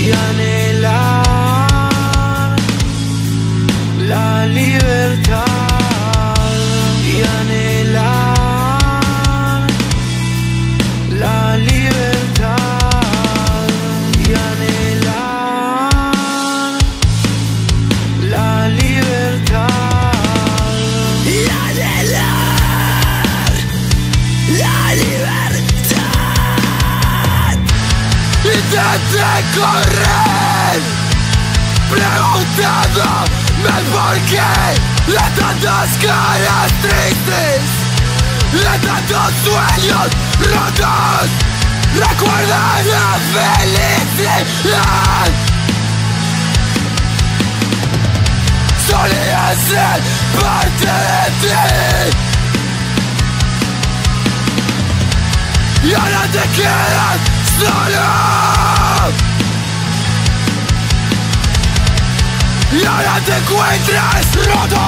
y anhelar la libertad y anhelar la libertad y anhelar la libertad y anhelar la libertad. Intenté correr preguntándome el porqué de tantas caras tristes, de tantos sueños rotos. Recuerda la felicidad. Solía ser parte de ti y ahora te quedas solo. Y ahora te encuentras roto.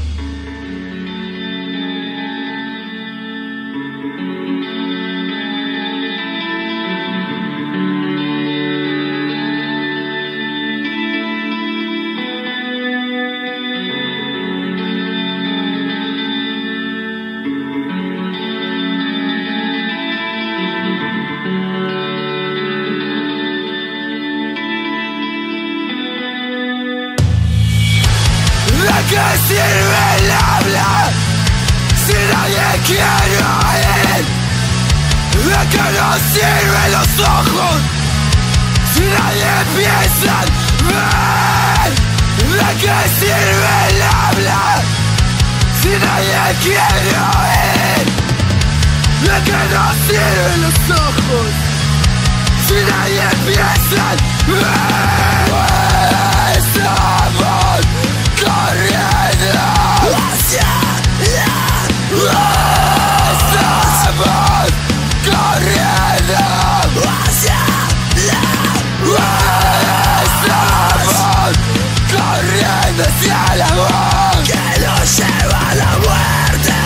¿De qué sirve el habla si nadie quiere oír? ¿De qué nos sirven los ojos si nadie piensa ver? ¿De qué sirve el habla si nadie quiere oír? ¿De qué nos sirven los ojos si nadie piensa ver? Estamos corriendo hacia la estamos corriendo hacia la estamos corriendo hacia la voz que nos lleva a la muerte.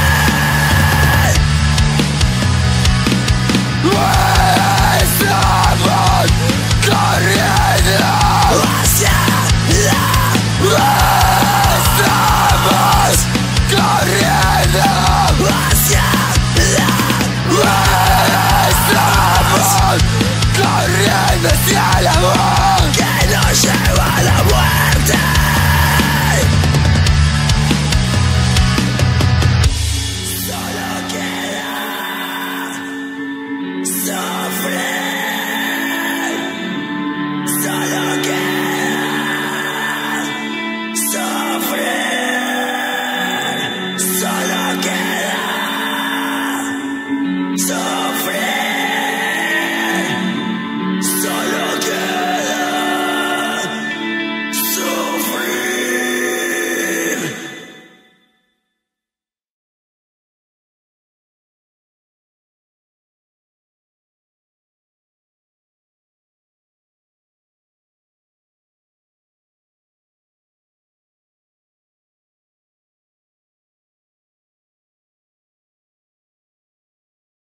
Estamos corriendo hacia la estamos corriendo hacia la estamos corriendo hacia la voz que nos lleva a la muerte. Solo queda sufrir.